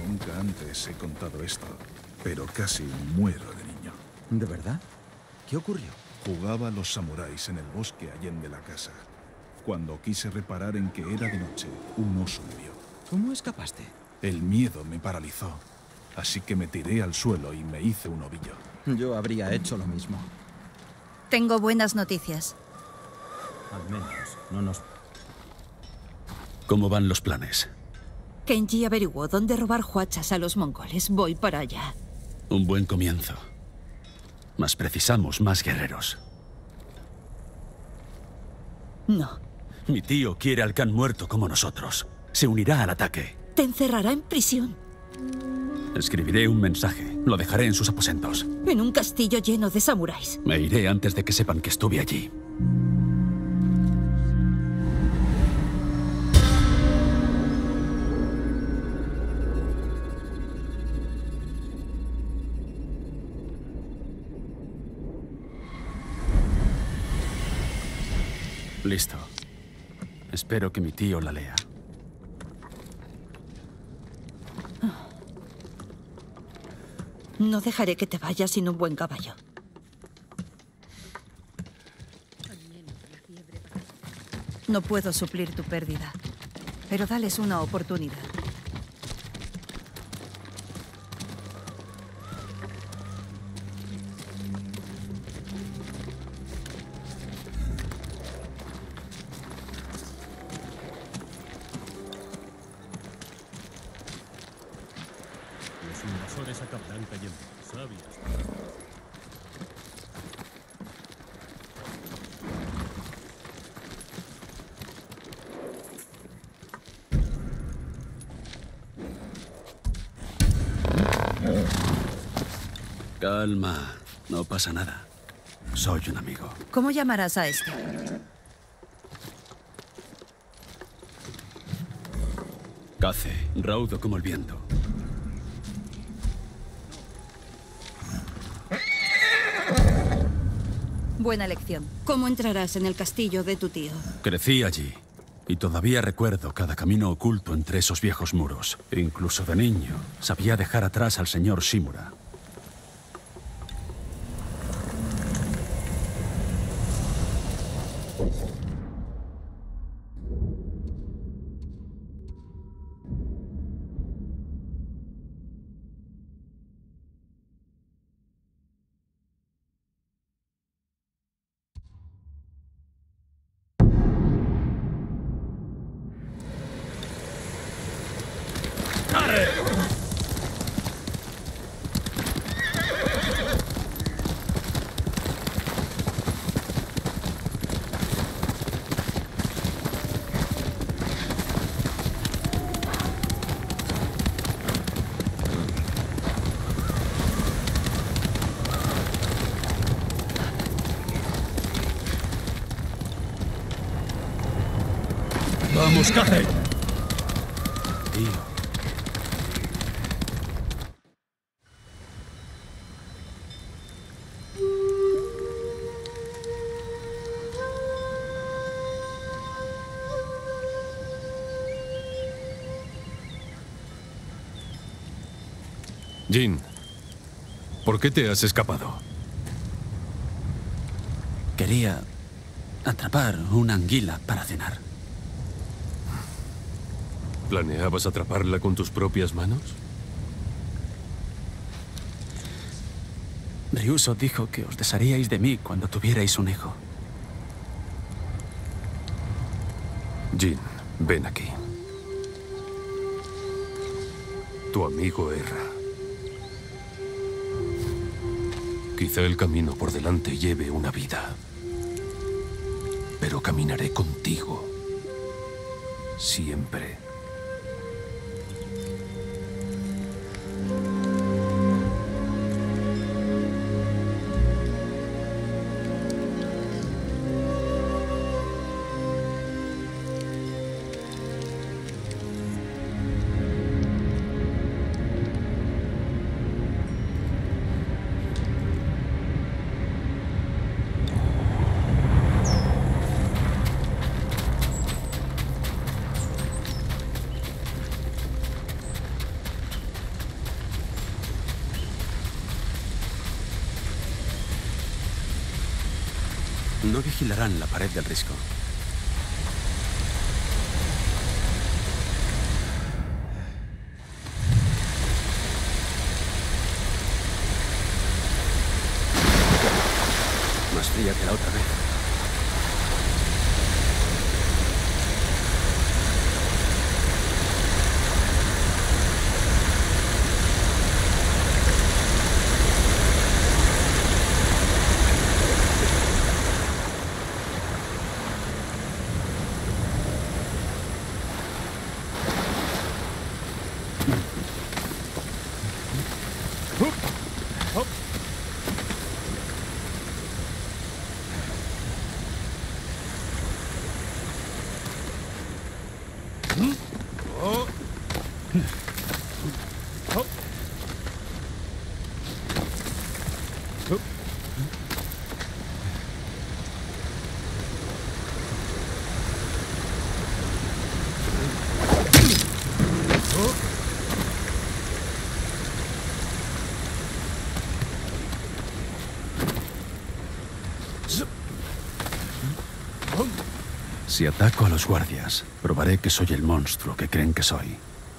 nunca antes he contado esto, pero casi muero de niño. ¿De verdad? ¿Qué ocurrió? Jugaba a los samuráis en el bosque allende la casa. Cuando quise reparar en que era de noche, un oso me vio. ¿Cómo escapaste? El miedo me paralizó, así que me tiré al suelo y me hice un ovillo. Yo habría hecho lo mismo. Tengo buenas noticias. Al menos no nos... ¿Cómo van los planes? Kenji averiguó dónde robar huachas a los mongoles. Voy para allá. Un buen comienzo. Mas precisamos más guerreros. No. Mi tío quiere al Khan muerto como nosotros. Se unirá al ataque. Te encerrará en prisión. Escribiré un mensaje. Lo dejaré en sus aposentos. En un castillo lleno de samuráis. Me iré antes de que sepan que estuve allí. Listo. Espero que mi tío la lea. No dejaré que te vayas sin un buen caballo. No puedo suplir tu pérdida, pero dales una oportunidad. Los invasores acabarán cayendo. Sabios. Calma. No pasa nada. Soy un amigo. ¿Cómo llamarás a este? Cace, raudo como el viento. Buena elección. ¿Cómo entrarás en el castillo de tu tío? Crecí allí. Y todavía recuerdo cada camino oculto entre esos viejos muros. Incluso de niño, sabía dejar atrás al señor Shimura. ¡Vamos, Cace! Tío. Jin, ¿por qué te has escapado? Quería atrapar una anguila para cenar. ¿Planeabas atraparla con tus propias manos? Ryuso dijo que os desharíais de mí cuando tuvierais un hijo. Jin, ven aquí. Tu amigo erra. Quizá el camino por delante lleve una vida. Pero caminaré contigo. Siempre. No vigilarán la pared del risco. Más fría que la otra vez. Si ataco a los guardias, probaré que soy el monstruo que creen que soy.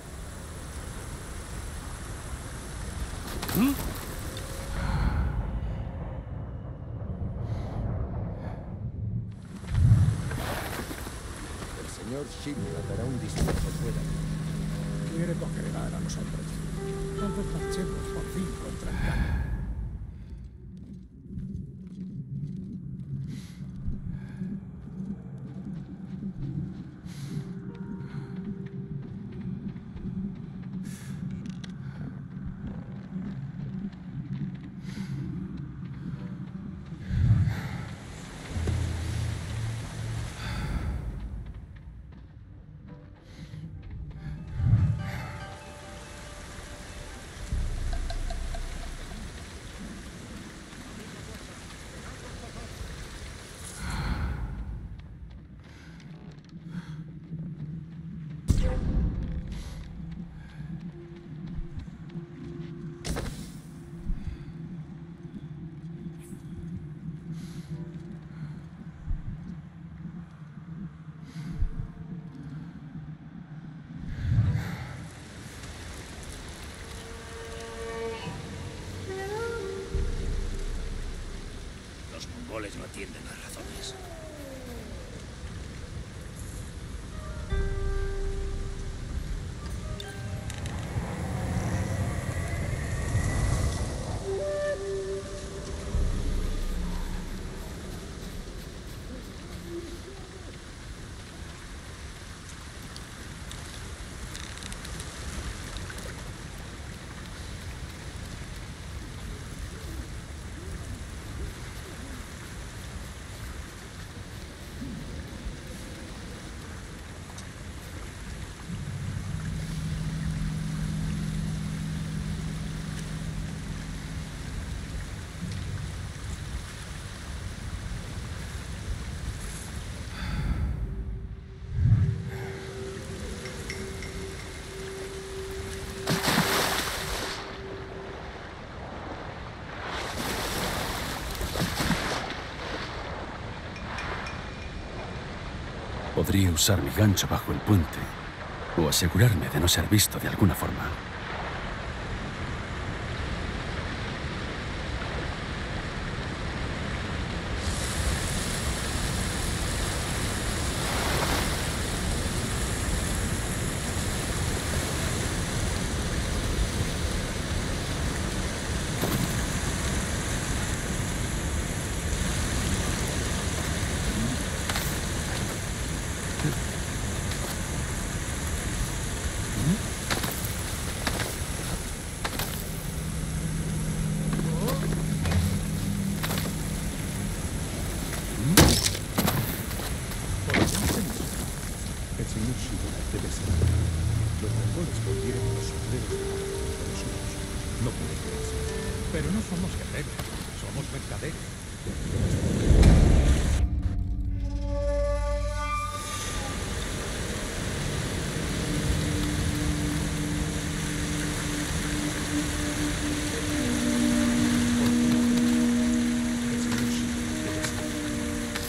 El señor Shimura dará un discurso fuera. Quiere congregar a los hombres. Tal vez marchemos por fin contra el campo. Los mongoles no atienden a razones. Podría usar mi gancho bajo el puente o asegurarme de no ser visto de alguna forma. El señor Shimura debe ser. Los mongoles volvieron a los sombreros de oro, pero nosotros no puede creerse. Pero no somos guerreros, somos mercaderes. El señor Shimura debe ser.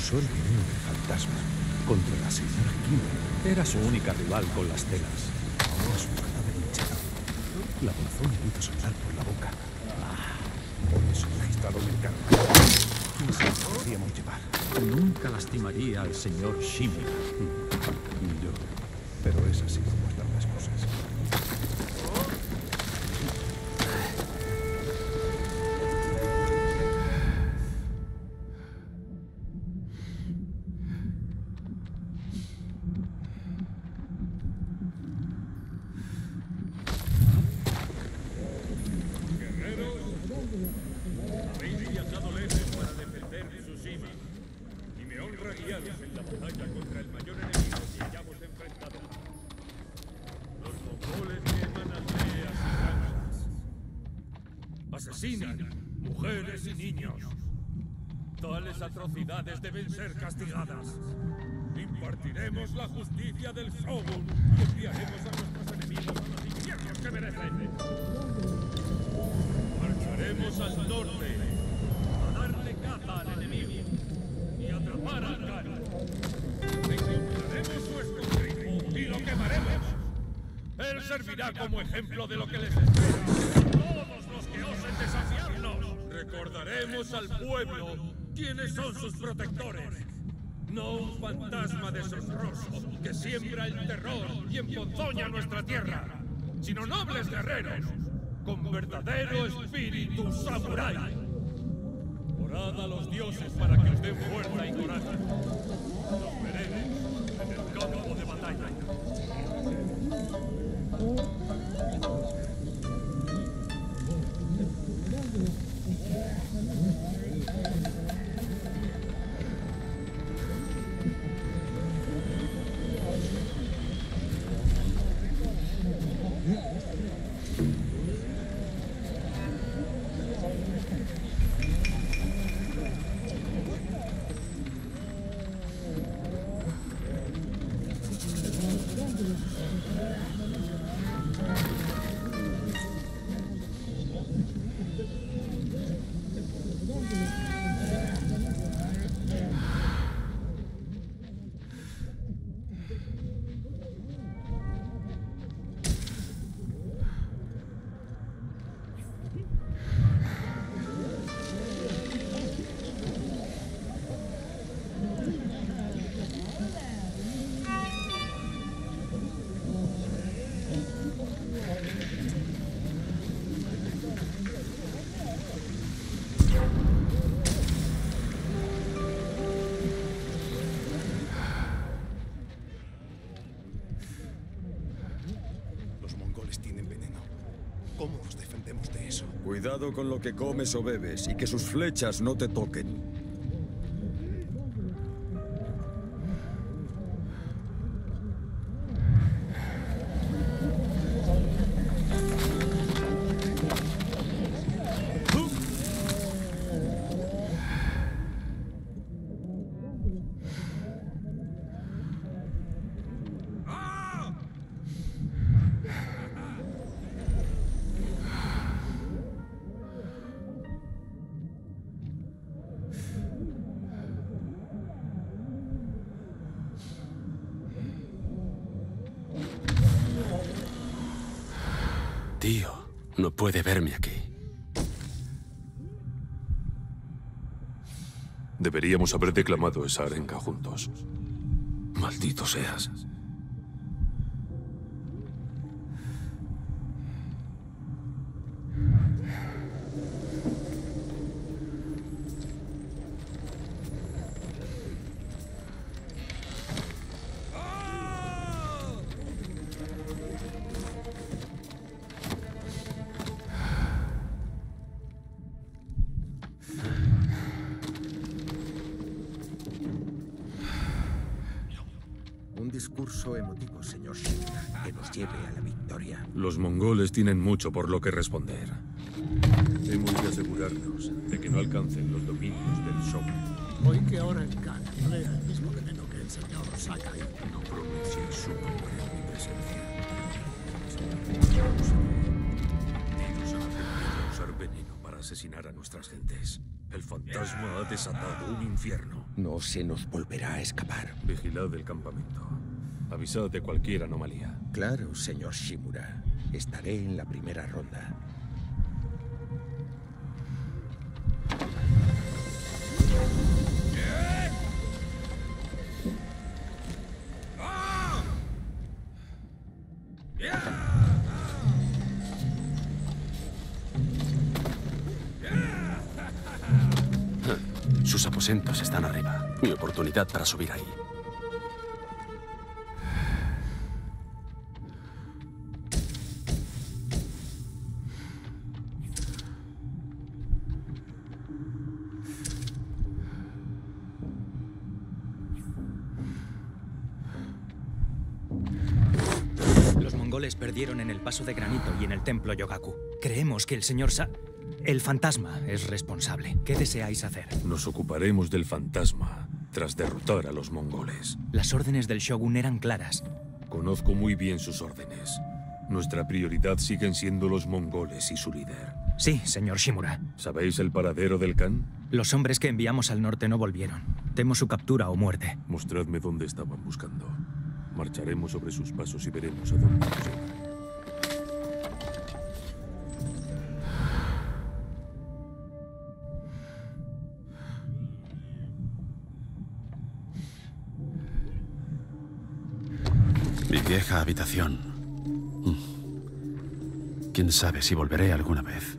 impulsó el veneno del fantasma contra la señora Kim. Era su única rival con las telas. Ahora su cadáver hinchado. La ponzoña le hizo sangrar por la boca. Por eso registraron el karma. ¿Quién se lo podríamos llevar? Nunca lastimaría al señor Shimura. Yo. Pero es así como están las cosas. Asesinan mujeres y niños. Tales atrocidades deben ser castigadas. Impartiremos la justicia del Shogun y enviaremos a nuestros enemigos a los infiernos que merecen. Marcharemos al norte a darle caza al enemigo y atrapar al Khan. Encontraremos su escondrijo y lo quemaremos. Él servirá como ejemplo de lo que les espera. Todos los que osen desafiarnos. Recordaremos al pueblo quiénes son sus protectores. No un fantasma deshonroso que siembra el terror y emponzoña nuestra tierra, sino nobles guerreros con verdadero espíritu samurái. Orad a los dioses para que os den fuerza y coraje. Nos veremos en el campo de batalla. ¿Cómo nos defendemos de eso? Cuidado con lo que comes o bebes y que sus flechas no te toquen. Tío, no puede verme aquí. Deberíamos haber declamado esa arenga juntos. Maldito seas. Un discurso emotivo, señor Shimura, que nos lleve a la victoria. Los mongoles tienen mucho por lo que responder. Hemos de asegurarnos de que no alcancen los dominios del Shogun. Oí que ahora el Khan emplea el mismo veneno que el señor Sakai. No pronunciéis su nombre en mi presencia. Ellos han aprendido a usar veneno para asesinar a nuestras gentes. El fantasma ha desatado un infierno. No se nos volverá a escapar. Vigilad el campamento. Avisad de cualquier anomalía. Claro, señor Shimura. Estaré en la primera ronda. Sus aposentos están arriba. Mi oportunidad para subir ahí. Los mongoles perdieron en el paso de granito y en el templo Yogaku. Creemos que el señor el fantasma es responsable. ¿Qué deseáis hacer? Nos ocuparemos del fantasma tras derrotar a los mongoles. Las órdenes del shogun eran claras. Conozco muy bien sus órdenes. Nuestra prioridad siguen siendo los mongoles y su líder. Sí, señor Shimura. ¿Sabéis el paradero del Khan? Los hombres que enviamos al norte no volvieron. Temo su captura o muerte. Mostradme dónde estaban buscando. Marcharemos sobre sus pasos y veremos a dónde nos llevan. Mi vieja habitación. ¿Quién sabe si volveré alguna vez?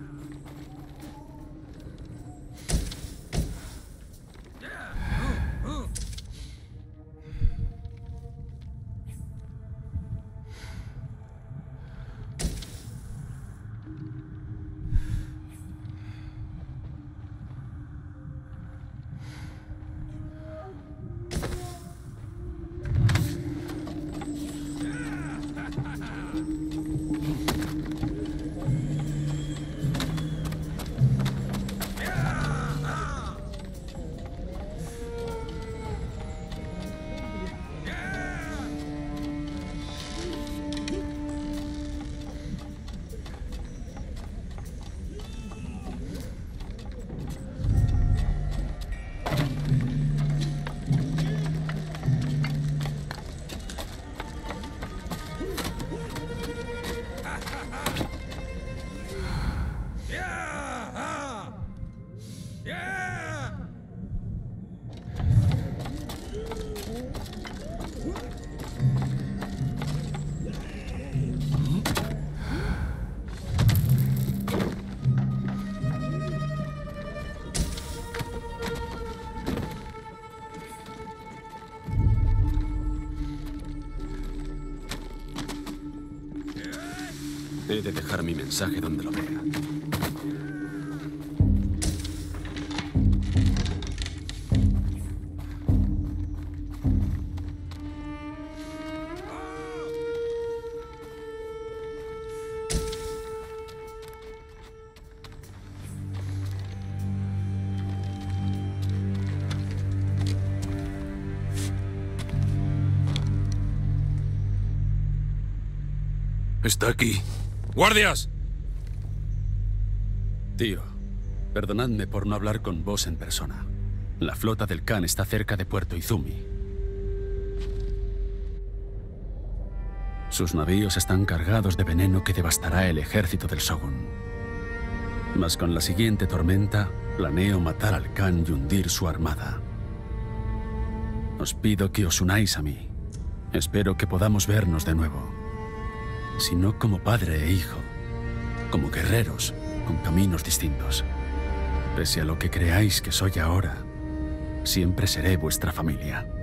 He de dejar mi mensaje donde lo vea. Está aquí. ¡Guardias! Tío, perdonadme por no hablar con vos en persona. La flota del Khan está cerca de Puerto Izumi. Sus navíos están cargados de veneno que devastará el ejército del Shogun. Mas con la siguiente tormenta, planeo matar al Khan y hundir su armada. Os pido que os unáis a mí. Espero que podamos vernos de nuevo. Si no como padre e hijo, como guerreros, con caminos distintos. Pese a lo que creáis que soy ahora, siempre seré vuestra familia.